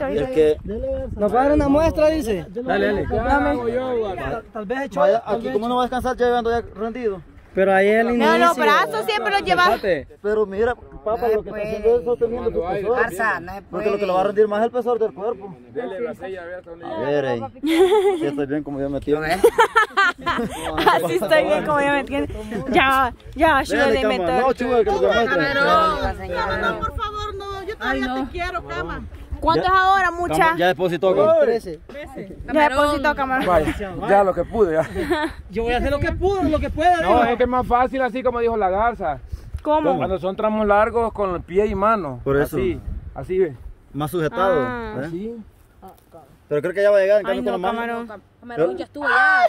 ahorita. El que nos va a dar una muestra, dice. Dale. Tal vez hecho. aquí como no va a descansar ya llegando ya rendido. Pero ahí el inicio. No, los brazos siempre los llevas. Pero mira, papá, lo que está haciendo es sosteniendo tu peso. Porque lo que le va a rendir más es el peso del cuerpo. A ver, ahí. Sí, estoy bien como yo me entiendo. Así estoy bien como yo me entiendo. Ya, ayúdale, mentor. No, chuga, que lo que muestre. No, por favor, no. Yo todavía te quiero, cama. ¿Cuánto es ahora, mucha? Ya depositó, cama. 13. Ya depositó, camarón. Vaya, ya lo que pude. Ya. Yo voy a hacer lo que puedo, lo que pueda. No, es que es más fácil así como dijo la garza. ¿Cómo? Cuando son tramos largos con el pie y mano. Por eso. Así ve. Más sujetado. Ah. ¿eh? Así. Pero creo que ya va a llegar en Ay, cambio no, con la mano. camarón. Camarón, ya estuvo ya.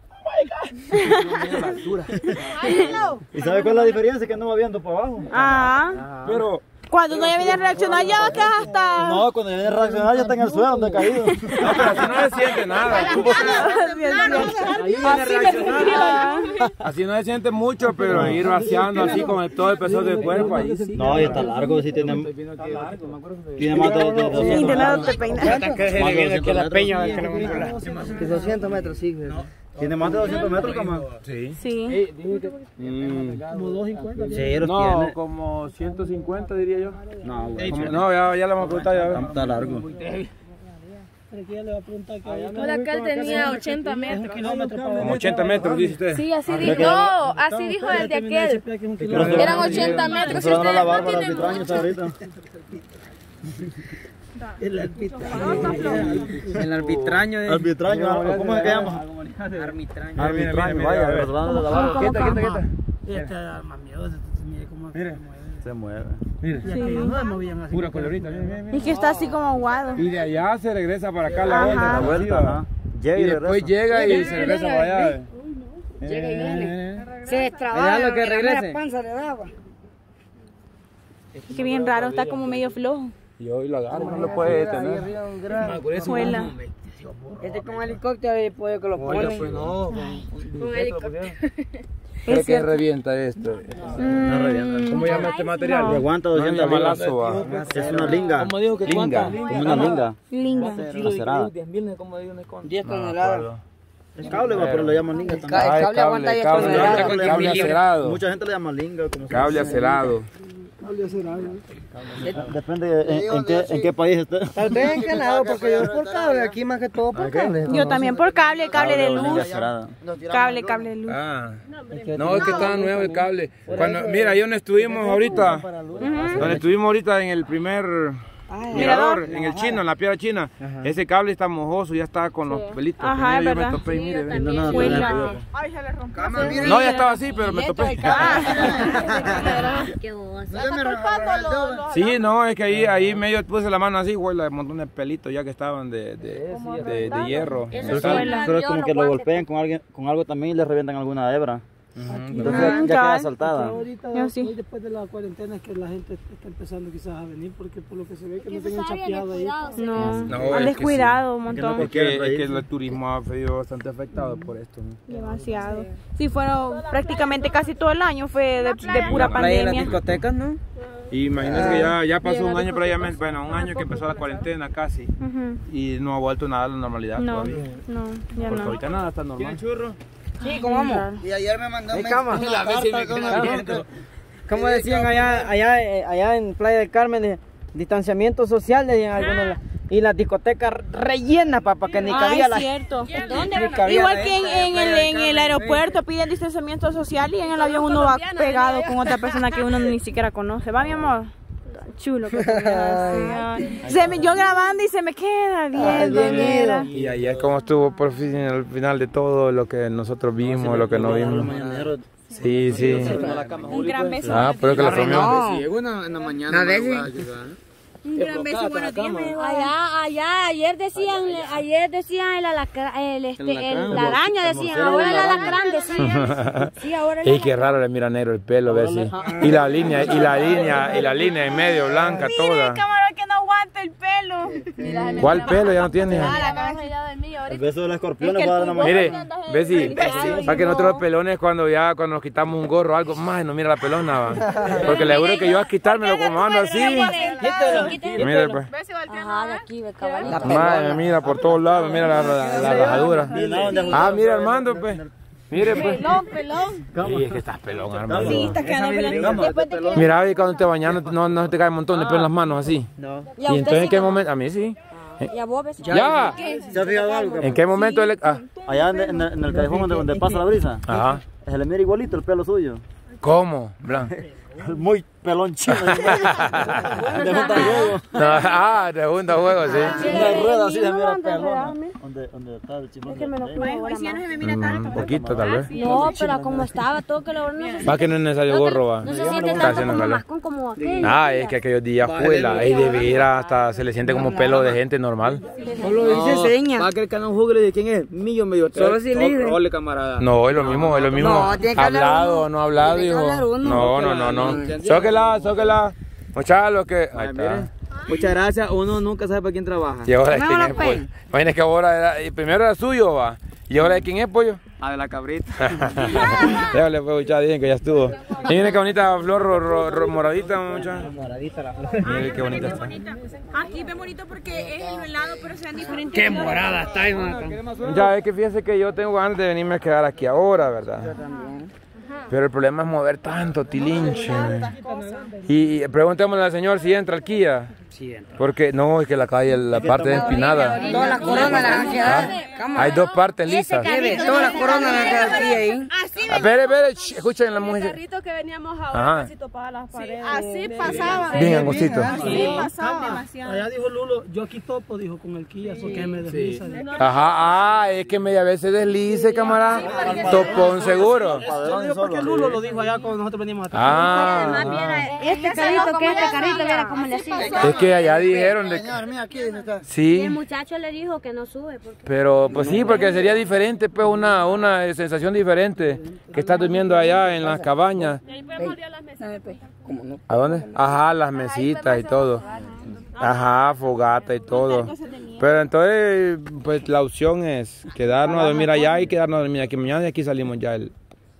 ¿Y sabe cuál es la diferencia? Que no va viendo para abajo. Ah. Pero Cuando uno ya viene a reaccionar, ya va a quedar hasta. No, cuando viene a reaccionar ya está en el suelo, donde ha caído. no, pero así no se siente nada. Así no se siente mucho, pero ir vaciando así con todo el peso del cuerpo ahí sí. No, y está largo, sí tiene más de Y de lado te peinas. Que 200 metros, sí. Tiene más de 200 metros, camarón. Sí. Sí. Como 250. Sí, los No, tiene. como 150 diría yo. No, güey. No, ya le vamos a preguntar ya. Está largo. Pero que ya le va a preguntar que Hola, que él tenía 80 metros. Como 80 metros, dice usted. Sí, así dijo. No, así dijo el de aquel. Eran 80 metros. Pero no la Bárbara arbitraño está ahorita. el arbitraño. Arbitraño, ¿cómo es que llama? Arbitraño, vaya, perdón de la Bárbara. Quieta. Este era más miedoso, mire cómo Se mueve. no se movían así. Pura colorita. Y que está así como aguado. Y de allá se regresa para acá la Ajá. vuelta. La vuelta, ajá. Llega Y y después regresa. llega y se regresa para allá. Llega y viene. Se Allá destraba. lo que regrese. La panza le daba. Que bien raro, está como medio flojo. Y hoy lo agarra, no lo puede detener. Juela. Este con helicóptero y puede que lo ponen. Con helicóptero. ¿Cree que revienta esto? No revienta. ¿Cómo llama este material? Y aguanta No 200 llama libras. lazo, va. Es una linga. Como dijo que Linga. Como una linga. Linda. Lacerada. 10 toneladas. El cable va, pero le llaman linga también. El cable aguanta 10 toneladas. Cable acerado. Mucha gente le llama linga. Como se Cable dice. acerado. Depende en qué país esté. Tal vez en qué lado, porque yo es por cable, aquí más que todo por cable. Yo también por cable de Linga luz. acerada. Cable de luz. Ah, no, es que estaba nuevo el cable. Cuando, mira, ahí donde estuvimos ahorita, en el primer mirador, en el chino, en la piedra china, ese cable está mojoso, ya estaba con los pelitos. Ajá, es Primero yo verdad. me topé y mire, ve. No, no, Huela. no. Ay, se le rompió. No, ya estaba así, pero me topé. Sí, no, es que ahí medio puse la mano así, huele un montón de pelitos ya que estaban de hierro. Pero es como que lo golpean con algo también y le revientan alguna hebra. Entonces ya queda saltada. Yo sí. Hoy después de la cuarentena es que la gente está empezando quizás a venir porque por lo que se ve que no tengan chapeado ahí. No, No, han es que descuidado un montón. Es que el turismo ha sido bastante afectado por esto, ¿no? Demasiado. Sí, fueron prácticamente casi todo el año fue de pura Las pandemia. discotecas, ¿no? Y imagínense que ya pasó un año previamente, bueno, un año que empezó la cuarentena casi, Ujú. y no ha vuelto nada a la normalidad No, todavía. no, ya Porque no. ahorita nada está normal. Sí, ¿cómo vamos? Y ayer me mandó un cama. mensaje. Como decían allá en Playa del Carmen, de distanciamiento social, decían algunos. Y las discotecas rellenas, para que ni cabía la cierto. ni cabía Igual la- que en el aeropuerto piden distanciamiento social y en el avión uno va pegado con otra persona que uno ni siquiera conoce. ¿Va, mi amor? Chulo que te veas así. Yo grabando y se me queda viendo, mira. Y ayer como estuvo por fin al final de todo lo que nosotros vimos, lo que no vimos. Sí, sí. Un gran beso. Ah, pero que la reunión. En la mañana. Un gran beso, buenos días. Me dijo. Allá, ayer decían la araña, decían, ahora el alacrán, decían. Sí, ahora Y qué raro le mira negro el pelo, ¿ves? Sí. Y la línea en medio blanca Mire, toda. camarón, que no aguanta el pelo. ¿Cuál pelo ya no tiene? la cabeza del mío. El beso de los escorpiones para la Mire, Bessie, para que nosotros los pelones cuando nos quitamos un gorro o algo, más no mira la pelona, va. Porque le juro que yo a quitármelo como ando así. Mire pues. Ajá, de aquí, de caballito. Madre, mira por todos lados, mira la rajadura. Ah, mira Armando pues. Mire pues. Pelón. Sí, es que estás pelón, Armando. Sí, estás quedando pelón. Mira, y cuando te bañas no te cae un montón de pelo en las manos así. No. Y entonces en qué momento, a mí sí. ¿Y a vos, Bessie? Ya. ¿Se ha fijado algo? ¿En qué momento él? Allá en el callejón donde pasa la brisa. Ajá. Se le mira igualito el pelo suyo. ¿Cómo? Blan. Muy pelón chino. De junta juego. De segunda juego, sí. Una rueda así se mira pelón. ¿Dónde está el chimón? Hoy sí ya no se me mira tanto. Un poquito tal vez. No, pero como estaba todo que lo no sé. Va que no es necesario gorro, va. No se siente tanto como mascón como aquel. Es que aquellos días juela, y de veras hasta se le siente como pelo de gente normal. Solo dice seña. Va a que el canal jugue de quién es. Millo medio. Solo si libre. Ole, camarada. No, es lo mismo, es lo mismo. No, tiene que hablar Hablado o no hablado, hijo. No. Sóquela. Muchachos, que. Ahí está. Muchas gracias. Uno nunca sabe para quién trabaja. Y ahora de quién es, pollo. Imagínate que ahora primero era suyo, va. Y ahora de quién es, pollo. De la cabrita. Déjale, pues, muchachos, dicen que ya estuvo. Y miren qué bonita flor moradita, muchachos. Moradita la flor. Miren qué bonita está. Aquí ve bonito porque es el helado, pero se ven diferentes. Qué morada está, hermano. Ya, es que fíjense que yo tengo ganas de venirme a quedar aquí ahora, ¿verdad? Pero el problema es mover tanto tilinche. Y preguntémosle al señor si entra al Kia. Sí, entra. Porque no, es que la calle, la parte es empinada. Todas las coronas las han quedado. Hay dos partes lisas. Todas las coronas las han quedado aquí ahí. Espere, escuchen la música. El carrito que veníamos ahora casi topaba las paredes. Así pasaba. Bien angostito. Así pasaba demasiado. Allá dijo Lulo, yo aquí topo, dijo, con el Kia, porque me desliza. Ajá, es que media vez se deslice, camarada. Topón seguro. Porque Lulo lo dijo allá cuando nosotros venimos a Además, viera este carrito, que este carrito, viera cómo le hacía. Es que allá dijeron de Y el muchacho le dijo que no sube. pero pues sí, porque sería diferente, pues una sensación diferente que estás durmiendo allá en las cabañas. Y ahí podemos abrir las mesas. ¿A dónde? Ajá, las mesitas y todo. Ajá, fogata y todo. Pero entonces, pues la opción es quedarnos a dormir allá y quedarnos a dormir aquí mañana y aquí salimos ya el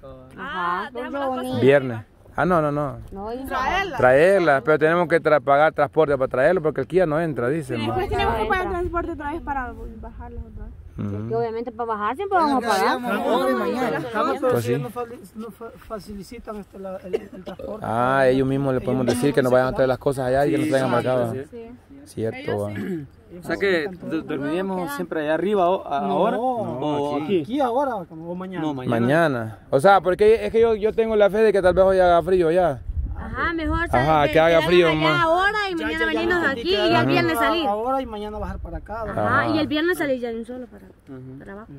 viernes. No. Traerla, pero tenemos que pagar transporte para traerlo porque el Kia no entra, dicen. Después tenemos que pagar transporte otra vez para bajarlos otra vez. Que obviamente para bajar siempre vamos a pagar. Pues sí. nos facilitan el transporte. Ellos mismos le podemos decir que nos vayan a traer las cosas allá y que nos traigan para acá. Cierto, va. O sea que dormiríamos siempre allá arriba ahora o aquí. Aquí ahora o mañana. No, Mañana. O sea, porque es que yo tengo la fe de que tal vez hoy haga frío ya. Ajá, mejor que haga frío más. Ahora y mañana venirnos aquí y el viernes salir. Ahora y mañana bajar para acá. Ajá, y el viernes salir ya de un solo para trabajo.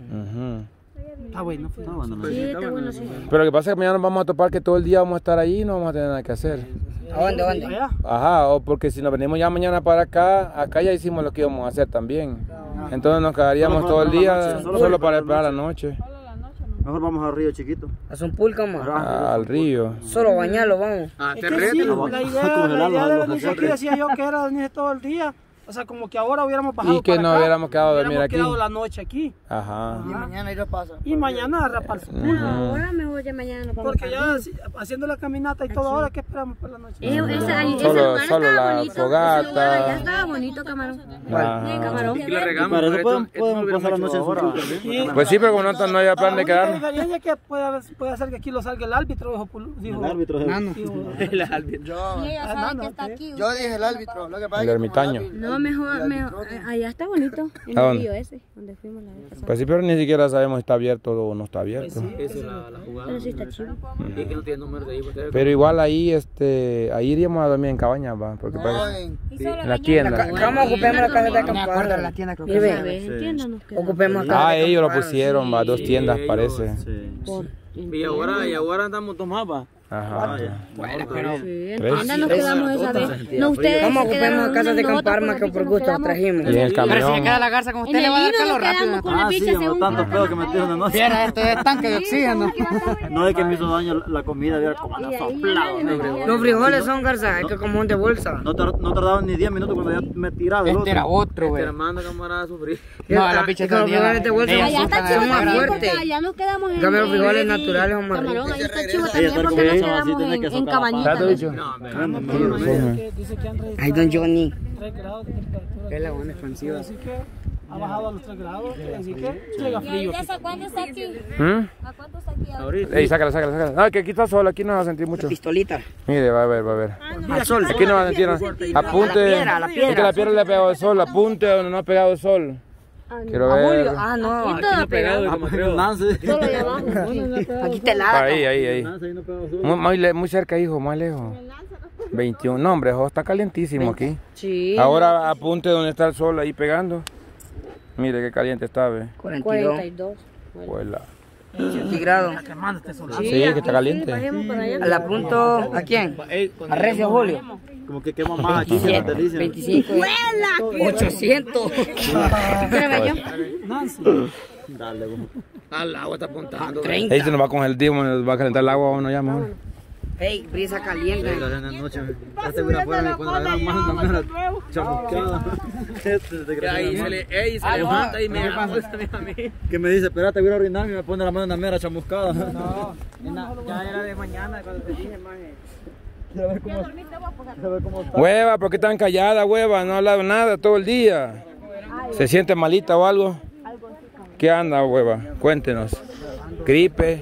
Está bueno. Sí, está bueno, sí. Pero lo que pasa es que mañana vamos a topar que todo el día vamos a estar allí y no vamos a tener nada que hacer. ¿A dónde? Ajá, o porque si nos venimos ya mañana para acá ya hicimos lo que íbamos a hacer también. Entonces nos quedaríamos todo el día solo para esperar la noche. Mejor vamos al río chiquito. A un pool, cama. Al río. Solo bañarlo, vamos. Te reto. La idea de venir aquí decía yo que era venir todo el día. O sea, como que ahora hubiéramos bajado y que para no acá, hubiéramos quedado a dormir aquí. Hubiéramos quedado la noche aquí. Ajá. Y mañana ir a pasar. Y mañana a rapar su pool. Ahora mejor ya mañana nos vamos. Porque ya haciendo la caminata y todo, ahora ¿qué esperamos para la noche? Ese Solo lugar estaba la bonito. fogata. Ese lugar allá estaba bonito, Camarón. Camarón. Y para eso podemos pasar la noche en su pool. Pues sí, pero como no había plan de quedarnos. La diferencia es que puede hacer que aquí lo salga el árbitro. Dijo, el árbitro. El árbitro. Y ella sabe que está aquí. Yo dije el árbitro. Lo que pasa El ermitaño. No, mejor. Allá está bonito. En ¿A el dónde? río ese, donde fuimos la vez pasada. Pues sí, pero ni siquiera sabemos si está abierto o no está abierto. Esa es la jugada. Pero sí está chido. Y que no tiene número de ahí. Pero igual ahí, ahí iríamos a dormir en cabañas, va, porque parece en la tienda. ¿Cómo ocupemos la casa de acampada? la tienda creo que Entiéndanos que Ocupemos acá. Ellos lo pusieron, va, 2 tiendas parece. Y ahora andamos dos mapas. Ajá. Bueno, pero... Sí, en tienda nos quedamos esa vez. No, ustedes ¿Cómo se ocupemos quedaron casas de nosotros, Camparma pero que por nos gusto quedamos- trajimos? Y en el Pero si camión. se queda la garza con En usted, le el va a dar hilo calor nos rápido. quedamos con la Sí, bicha según tanto que- pedo que metieron anoche. Viera este tanque de oxígeno. No es que me hizo daño la comida, viera como la soplado. Los frijoles son garza, es que como un de bolsa. No tardaban ni 10 minutos cuando ya me tiraba el Este otro. era otro, güey. Manda camarada a sufrir. No, la bicha está los frijoles de bolsa Allá está chivo son más también porque fuertes. allá nos quedamos En cambio, los frijoles en naturales son más Camarón, ricos. ahí está chivo Ella también está porque nos como así, quedamos tiene que en socar cabañita. ¿Está dicho? Dice que han registrado Ay, don Johnny. 3 grados de temperatura. Es la buena expansiva. Así que ha bajado a los 3 grados, así que llega frío. ¿A cuánto está aquí? ¿Mm? ¿A cuánto está aquí ahora? Ey, sácala. No, que aquí está sol, aquí no va a sentir mucho. Pistolita. Mire, va a ver. Al sol. Aquí no va a sentir nada. Apunte. a la Es que la piedra. piedra le ha pegado el sol, apunte donde no ha pegado el sol. Quiero ver. Ah, no. Aquí todo pegado. Nancy. Todo allá abajo. Aquí te la. Ahí. Nancy ahí no pegó su. Muy cerca, hijo, más lejos. 21. No, hombre, ojo, está calientísimo aquí. Sí. Ahora apunte donde está el sol ahí pegando. Mire qué caliente está, ve. 42. Huela. 20 grados. Sí, que está caliente. Al apunto, ¿a quién? A Recio Julio. Como que quema más aquí que las delicias. 25. 800. Dale, güey. Al agua está apuntando. Ahí se nos va con el día, nos va a calentar el agua, uno ya mejor. Ey, brisa caliente. En la noche, ya te voy afuera cuando agarran más una mera chamuscada. Ahí se le levanta y me pasa a mí. Que me dice, espérate, voy a orinar y me pone la mano en la mera chamuscada. No, ya era de mañana cuando te dije, man. Quiero ver cómo está. Hueva, ¿por qué tan callada, hueva? No ha hablado nada todo el día. ¿Se siente malita o algo? ¿Qué anda, hueva? Cuéntenos. ¿Gripe?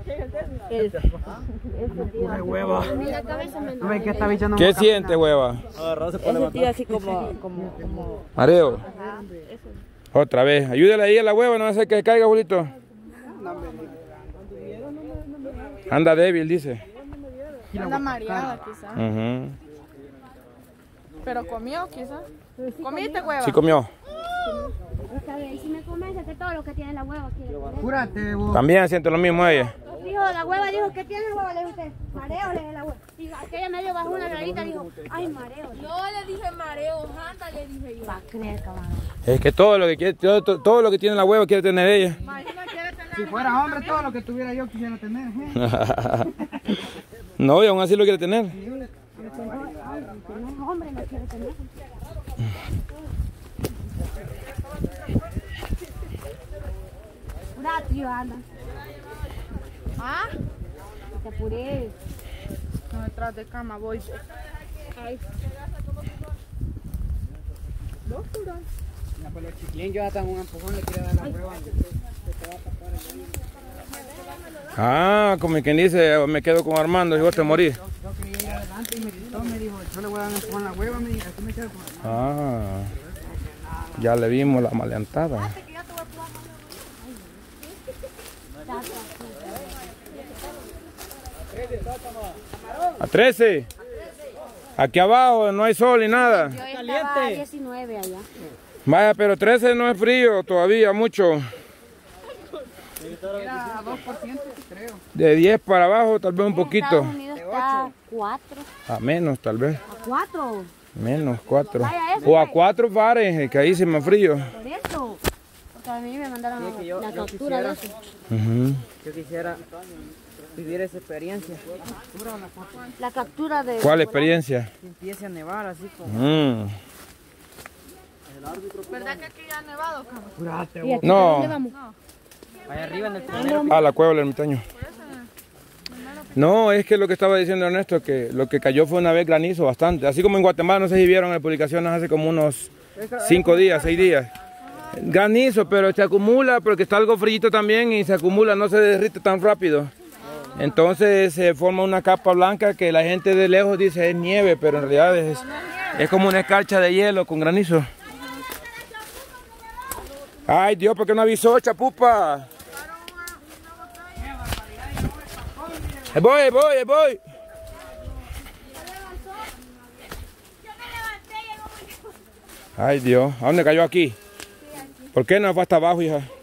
¿Qué siente, hueva? Agarrarse para levantar. así como... Mareo. Otra vez. Ayúdale ahí a la hueva, no va a hacer que caiga, Julito. Anda débil, dice. Anda mareada quizás. Ujú. Pero comió quizás. ¿Comiste, hueva? Sí comió. Está bien, si me convence que todo lo que tiene la hueva quiere comer. Cúrate, vos. También siente lo mismo ella. Dijo, la hueva dijo, ¿qué tiene la hueva? Le dijo usted, mareo, le dije la hueva. Y aquella medio bajó una granita, dijo, ay, mareo. No le dije mareo, janta, le dije yo. Va a creer, cabrón. Es que todo lo que quiere, todo lo que tiene la hueva quiere tener ella. Si fuera hombre, todo lo que tuviera yo quisiera tener. No, y aún así lo quiere tener. Si no es hombre, no quiere tener. Pura tío, anda. ¿Ah? Te apuré. No, detrás de cama voy. Ay. Los chiquilín yo hasta un empujón le quiero dar la hueva. Ah, como quien dice, me quedo con Armando y vos te morís. Yo quería ir adelante y me gritó, me dijo, yo le voy a dar un empujón a la hueva, me dijo, aquí me quedo con Armando. Ah, ya le vimos la maleantada. A 13. Aquí abajo no hay sol ni nada. Yo estaba a 19 allá. Vaya, pero 13 no es frío todavía mucho. Era 2%, creo. De 10 para abajo tal vez un poquito. Estados Unidos está a 4. A menos tal vez. A 4. Menos 4. Vaya, eso, O a 4 Fahrenheit, que ahí sí más frío. Por eso. Porque a mí me mandaron la captura de eso. Ujú. Yo quisiera vivir esa experiencia. La captura de... ¿Cuál experiencia? Que empiece a nevar así como... ¿Verdad que aquí ya ha nevado, cabrón? ¿Y aquí No. dónde vamos? Allá arriba en el primero. A la cueva del ermitaño. No, es que lo que estaba diciendo Ernesto, que lo que cayó fue una vez granizo bastante. Así como en Guatemala, no sé si vieron en publicaciones hace como unos 5 días, 6 días. Granizo, pero se acumula porque está algo frío también y se acumula, no se derrite tan rápido. Entonces se forma una capa blanca que la gente de lejos dice es nieve, pero en realidad es como una escarcha de hielo con granizo. Ay Dios, ¿por qué no avisó, chapupa? Voy. Ay Dios, ¿a dónde cayó aquí? ¿Por qué no fue hasta abajo, hija?